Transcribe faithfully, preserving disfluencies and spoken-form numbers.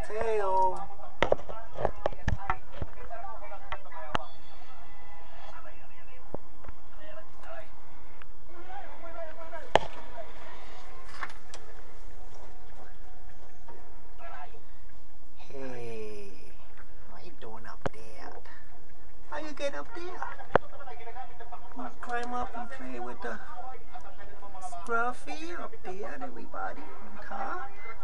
tail. Hey, what you doing up there? How you get up there? You climb up and play with the Scruffy up there, everybody on top.